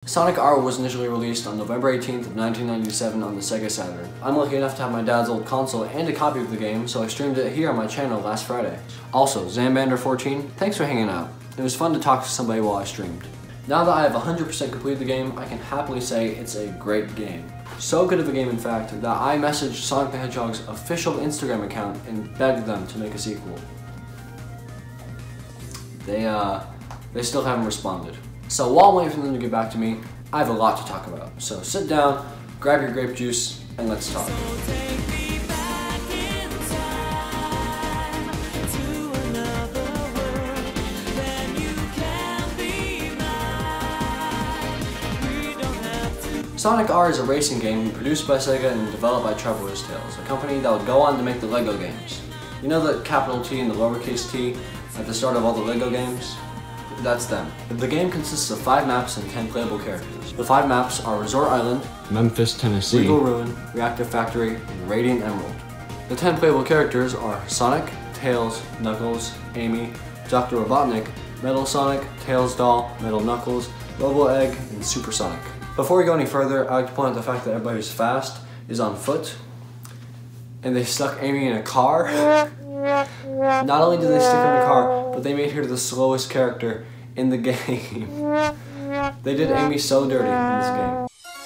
Sonic R was initially released on November 18th of 1997 on the Sega Saturn. I'm lucky enough to have my dad's old console and a copy of the game, so I streamed it here on my channel last Friday. Also, zanbander 14, thanks for hanging out. It was fun to talk to somebody while I streamed. Now that I have 100% completed the game, I can happily say it's a great game. So good of a game, in fact, that I messaged Sonic the Hedgehog's official Instagram account and begged them to make a sequel. They still haven't responded. So while I'm waiting for them to get back to me, I have a lot to talk about. So sit down, grab your grape juice, and let's talk. Sonic R is a racing game produced by Sega and developed by Traveller's Tales, a company that would go on to make the LEGO games. You know the capital T and the lowercase t at the start of all the LEGO games? That's them. The game consists of 5 maps and 10 playable characters. The 5 maps are Resort Island, Memphis, Tennessee, Regal Ruin, Reactor Factory, and Radiant Emerald. The 10 playable characters are Sonic, Tails, Knuckles, Amy, Dr. Robotnik, Metal Sonic, Tails Doll, Metal Knuckles, Robo Egg, and Super Sonic. Before we go any further, I'd like to point out the fact that everybody who's fast is on foot, and they stuck Amy in a car. Not only did they stick her in a car, but they made her the slowest character in the game. They did Amy so dirty in this game.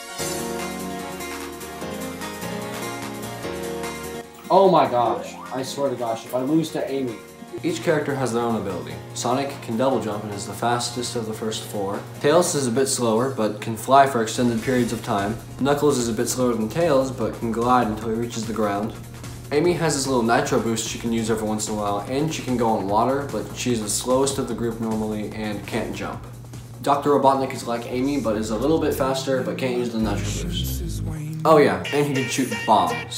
Oh my gosh, I swear to gosh, if I lose to Amy. Each character has their own ability. Sonic can double jump and is the fastest of the first 4. Tails is a bit slower, but can fly for extended periods of time. Knuckles is a bit slower than Tails, but can glide until he reaches the ground. Amy has this little nitro boost she can use every once in a while, and she can go on water, but she's the slowest of the group normally and can't jump. Dr. Robotnik is like Amy, but is a little bit faster, but can't use the nitro boost. Oh yeah, and he can shoot bombs.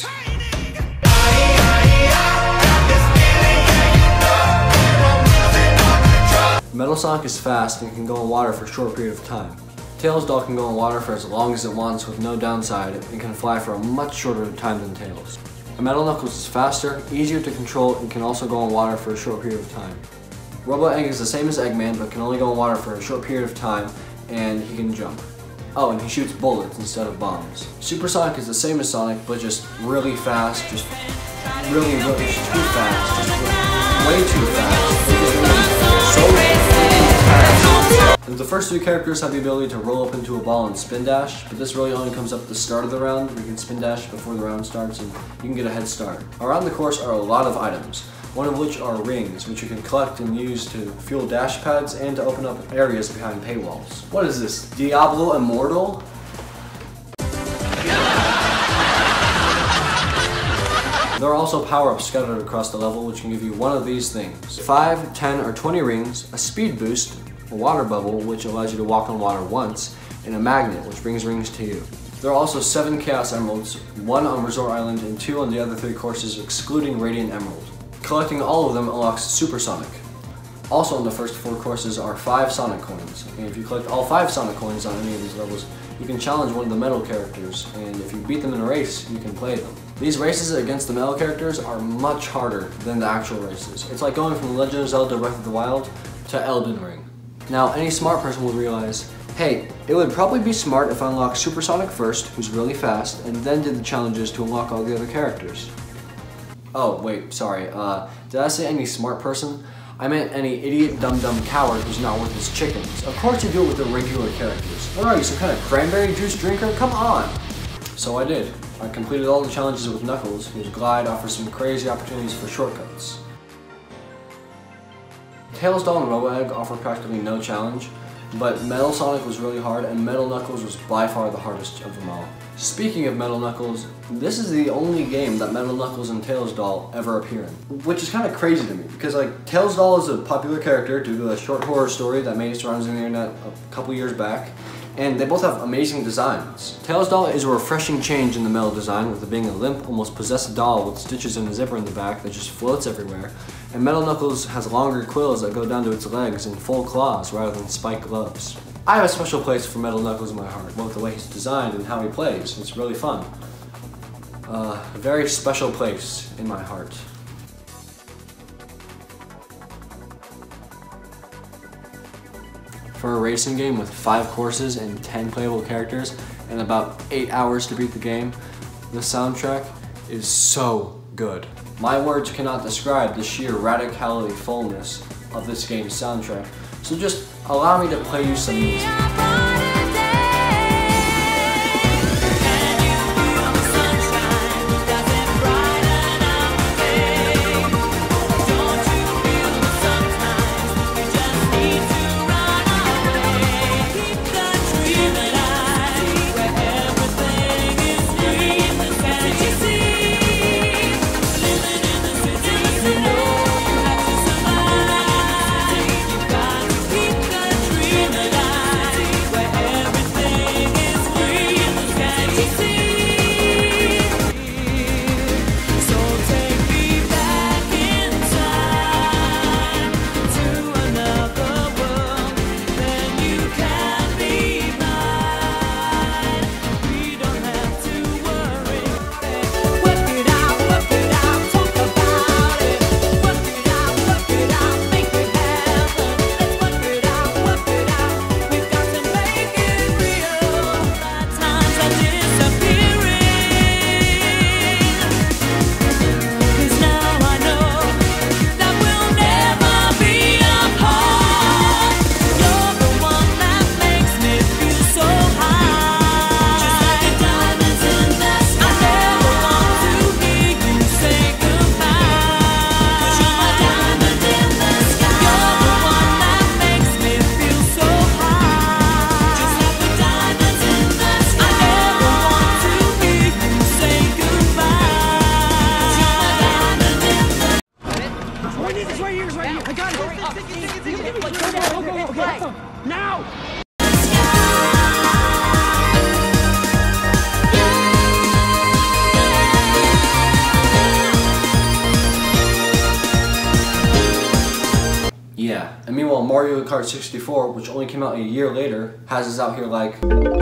Metal Sonic is fast and can go in water for a short period of time. Tails Doll can go in water for as long as it wants with no downside and can fly for a much shorter time than Tails. Metal Knuckles is faster, easier to control, and can also go in water for a short period of time. Robo Egg is the same as Eggman, but can only go in water for a short period of time, and he can jump. Oh, and he shoots bullets instead of bombs. Super Sonic is the same as Sonic, but just really fast, just really too fast, just way too fast. So fast. The first 3 characters have the ability to roll up into a ball and spin dash, but this really only comes up at the start of the round, where you can spin dash before the round starts and you can get a head start. Around the course are a lot of items, one of which are rings, which you can collect and use to fuel dash pads and to open up areas behind paywalls. What is this, Diablo Immortal? There are also power-ups scattered across the level which can give you one of these things. 5, 10, or 20 rings, a speed boost, a water bubble which allows you to walk on water once, and a magnet which brings rings to you. There are also 7 Chaos Emeralds, 1 on Resort Island and 2 on the other 3 courses excluding Radiant Emerald. Collecting all of them unlocks Super Sonic. Also on the first 4 courses are 5 Sonic coins, and if you collect all 5 Sonic coins on any of these levels, you can challenge one of the metal characters, and if you beat them in a race, you can play them. These races against the metal characters are much harder than the actual races. It's like going from Legend of Zelda Breath of the Wild to Elden Ring. Now, any smart person would realize, hey, it would probably be smart if I unlocked Super Sonic first, who's really fast, and then did the challenges to unlock all the other characters. Oh, wait, sorry, did I say any smart person? I meant any idiot, dumb coward who's not worth his chickens. Of course you do it with the regular characters. What are you, some kind of cranberry juice drinker? Come on! So I did. I completed all the challenges with Knuckles, whose glide offers some crazy opportunities for shortcuts. Tails Doll and Robo Egg offer practically no challenge, but Metal Sonic was really hard and Metal Knuckles was by far the hardest of them all. Speaking of Metal Knuckles, this is the only game that Metal Knuckles and Tails Doll ever appear in, which is kind of crazy to me because like Tails Doll is a popular character due to a short horror story that made its rounds on the internet a couple years back, and they both have amazing designs. Tails Doll is a refreshing change in the metal design, with it being a limp, almost possessed doll with stitches and a zipper in the back that just floats everywhere, and Metal Knuckles has longer quills that go down to its legs and full claws rather than spiked gloves. I have a special place for Metal Knuckles in my heart, both the way he's designed and how he plays. It's really fun. A very special place in my heart. For a racing game with 5 courses and 10 playable characters and about 8 hours to beat the game, the soundtrack is so good. My words cannot describe the sheer radicality fullness of this game's soundtrack, so just allow me to play you some music. Now! Yeah, and meanwhile Mario Kart 64, which only came out a year later, has us out here like...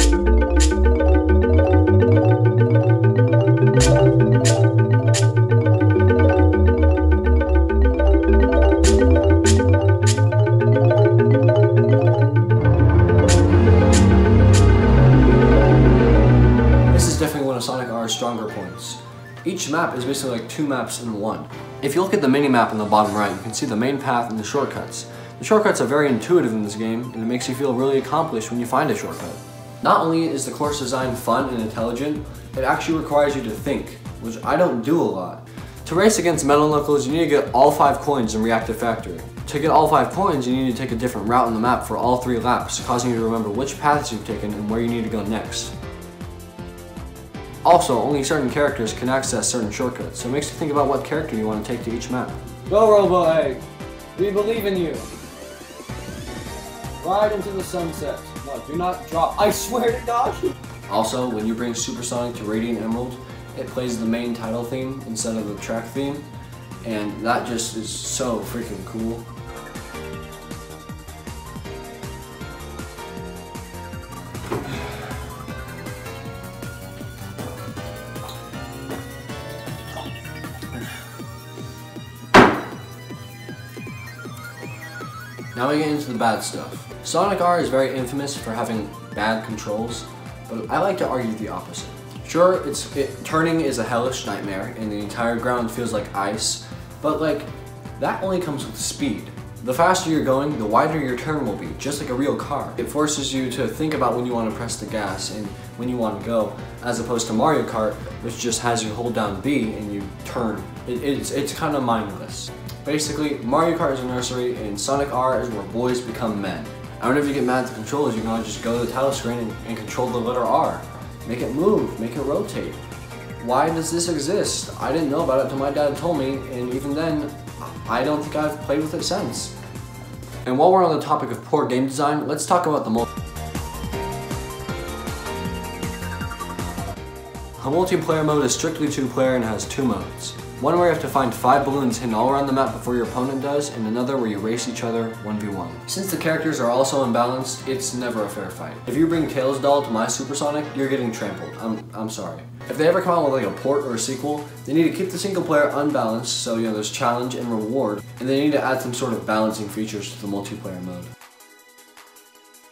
This is definitely one of Sonic R's stronger points. Each map is basically like 2 maps in one. If you look at the mini-map in the bottom right, you can see the main path and the shortcuts. The shortcuts are very intuitive in this game, and it makes you feel really accomplished when you find a shortcut. Not only is the course design fun and intelligent, it actually requires you to think, which I don't do a lot. To race against Metal Knuckles, you need to get all 5 coins in Reactive Factory. To get all 5 coins, you need to take a different route on the map for all 3 laps, causing you to remember which paths you've taken and where you need to go next. Also, only certain characters can access certain shortcuts, so it makes you think about what character you want to take to each map. Go Robo Egg! We believe in you! Ride into the sunset. No, do not drop. I swear to God! Also, when you bring Supersonic to Radiant Emerald, it plays the main title theme instead of the track theme, and that just is so freaking cool. Now we get into the bad stuff. Sonic R is very infamous for having bad controls, but I like to argue the opposite. Sure, turning is a hellish nightmare and the entire ground feels like ice, but like, that only comes with speed. The faster you're going, the wider your turn will be, just like a real car. It forces you to think about when you want to press the gas and when you want to go, as opposed to Mario Kart, which just has you hold down B and you turn. It's kind of mindless. Basically, Mario Kart is a nursery and Sonic R is where boys become men. And whenever you get mad at the controllers, you can just go to the title screen and control the letter R. Make it move, make it rotate. Why does this exist? I didn't know about it until my dad told me, and even then, I don't think I've played with it since. And while we're on the topic of poor game design, let's talk about the A multiplayer mode is strictly 2-player and has 2 modes. One where you have to find 5 balloons hidden all around the map before your opponent does, and another where you race each other 1v1. Since the characters are also imbalanced, it's never a fair fight. If you bring Tails doll to my Supersonic, you're getting trampled. I'm sorry. If they ever come out with like a port or a sequel, they need to keep the single player unbalanced, so there's challenge and reward, and they need to add some sort of balancing features to the multiplayer mode.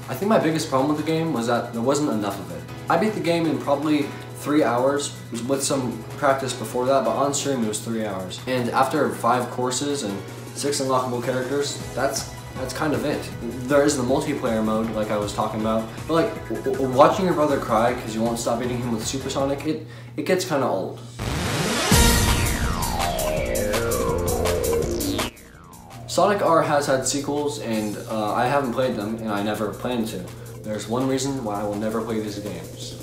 I think my biggest problem with the game was that there wasn't enough of it. I beat the game in probably 3 hours, with some practice before that, but on stream it was 3 hours. And after 5 courses and 6 unlockable characters, that's kind of it. There is the multiplayer mode, like I was talking about, but like watching your brother cry because you won't stop beating him with Supersonic, it gets kind of old. Sonic R has had sequels, and I haven't played them, and I never plan to. There's one reason why I will never play these games.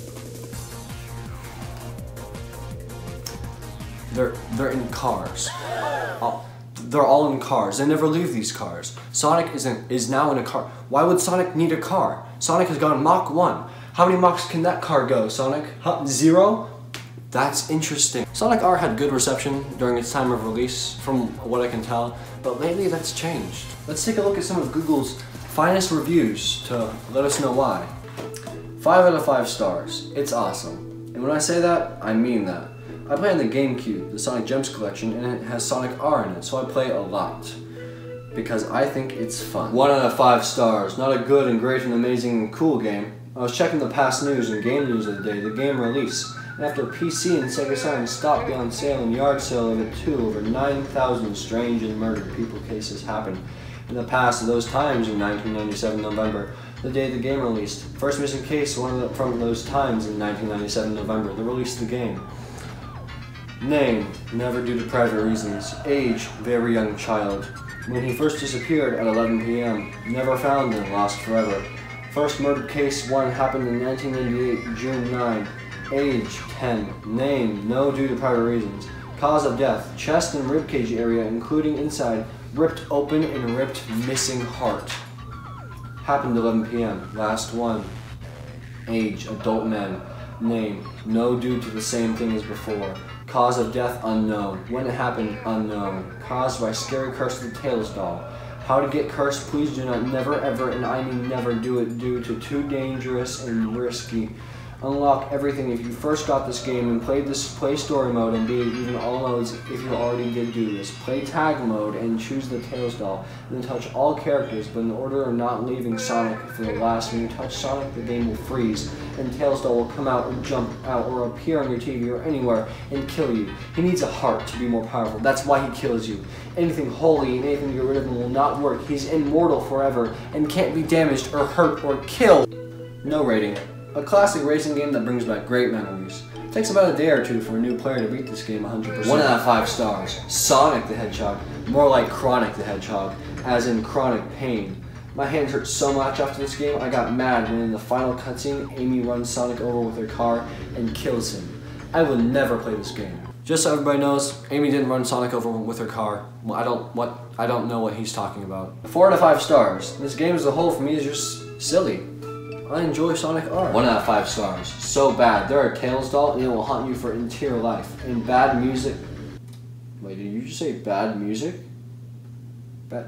They're in cars. They're all in cars. They never leave these cars. Sonic is now in a car. Why would Sonic need a car? Sonic has gone Mach 1. How many Machs can that car go, Sonic? 0? That's interesting. Sonic R had good reception during its time of release, from what I can tell, but lately that's changed. Let's take a look at some of Google's finest reviews to let us know why. 5 out of 5 stars. It's awesome. And when I say that, I mean that. I play on the GameCube, the Sonic Gems collection, and it has Sonic R in it, so I play a lot. Because I think it's fun. 1 out of 5 stars. Not a good and great and amazing and cool game. I was checking the past news and game news of the day, the game release. And after PC and Sega Saturn stopped the on sale and yard sale of it too, over 9,000 strange and murdered people cases happened in the past of those times in 1997 November, the day the game released. First missing case from those times in 1997 November, the release of the game. Name, never due to private reasons. Age, very young child. When he first disappeared at 11 p.m. Never found and lost forever. First murder case 1 happened in 1998, June 9. Age, 10. Name, no due to private reasons. Cause of death, chest and ribcage area, including inside, ripped open and ripped missing heart. Happened 11 p.m. Last one. Age, adult man. Name, no due to the same thing as before. Cause of death, unknown. When it happened, unknown. Caused by scary curse of the Tails doll. How to get cursed, please do not never ever, and I mean never do it due to too dangerous and risky. Unlock everything if you first got this game and play story mode and beat even all modes if you already did do this. Play tag mode and choose the Tails doll, and then touch all characters, but in order of not leaving Sonic for the last. When you touch Sonic, the game will freeze, and Tails doll will come out or jump out or appear on your TV or anywhere and kill you. He needs a heart to be more powerful. That's why he kills you. Anything holy and anything to get rid of him will not work. He's immortal forever and can't be damaged or hurt or killed. No rating. A classic racing game that brings back great memories. It takes about a day or two for a new player to beat this game 100%. 1 out of 5 stars. Sonic the Hedgehog. More like Chronic the Hedgehog, as in chronic pain. My hands hurt so much after this game, I got mad when in the final cutscene, Amy runs Sonic over with her car and kills him. I will never play this game. Just so everybody knows, Amy didn't run Sonic over with her car. Well, I don't know what he's talking about. 4 out of 5 stars. This game as a whole for me is just silly. I enjoy Sonic R. 1 out of 5 stars. So bad. They're a Tails doll and it will haunt you for entire life. And bad music. Wait, did you just say bad music? Bad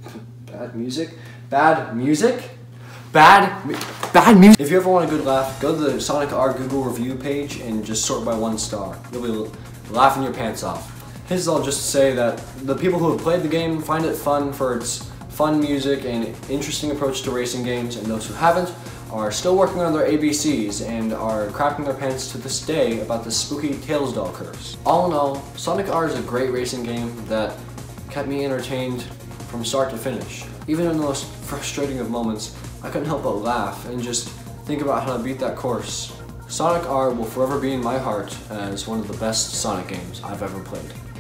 music? Bad music? Bad music? If you ever want a good laugh, go to the Sonic R Google review page and just sort by 1 star. You'll be laughing your pants off. This is all just to say that the people who have played the game find it fun for its fun music and interesting approach to racing games, and those who haven't are still working on their ABCs and are crapping their pants to this day about the spooky Tails doll curse. All in all, Sonic R is a great racing game that kept me entertained from start to finish. Even in the most frustrating of moments, I couldn't help but laugh and just think about how to beat that course. Sonic R will forever be in my heart as one of the best Sonic games I've ever played.